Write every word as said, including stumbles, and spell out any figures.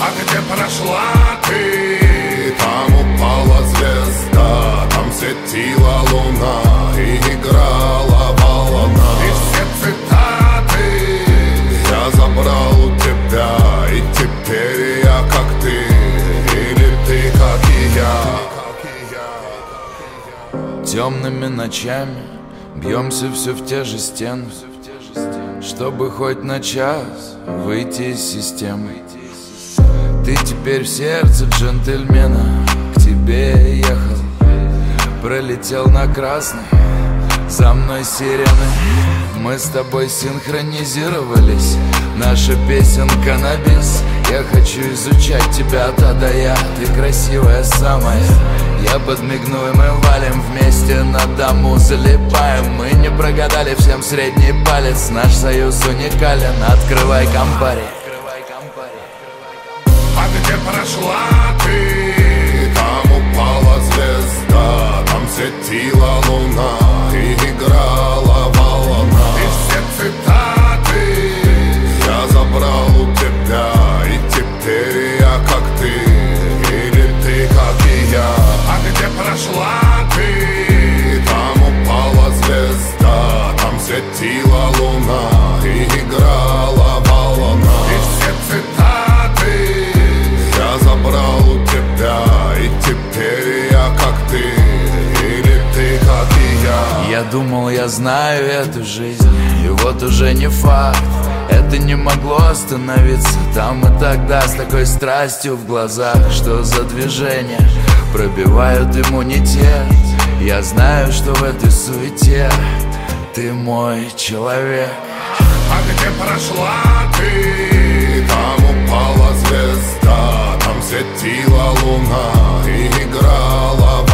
А где прошла ты? Там упала звезда, там светила луна и играла волна. И все цитаты я забрал у тебя, и теперь я как ты, или ты как и я. Темными ночами бьемся все в те же стены, чтобы хоть на час выйти из системы. Ты теперь в сердце джентльмена, к тебе ехал, пролетел на красный, за мной сирены. Мы с тобой синхронизировались, наша песенка на бис. Я хочу изучать тебя от А до Я, ты красивая самая. Я подмигну и мы валим вместе на дому, залипаем. Мы не прогадали, всем средний палец, наш союз уникален. Открывай Кампари. А где прошла ты? Там упала звезда, там светила луна и играла волна. И все цитаты я забрал у тебя, и теперь я как ты, или ты как и я. А где прошла ты? Там упала звезда, там светила луна и играла волна. И все цитаты я забрал у тебя, и теперь я как ты, или ты как и я. Я думал, я знаю эту жизнь, и вот уже не факт. Это не могло остановиться там и тогда, с такой страстью в глазах. Что за движения пробивают иммунитет? Я знаю, что в этой суете ты мой человек. А где прошла ты? Там упала звезда, там светила луна и играла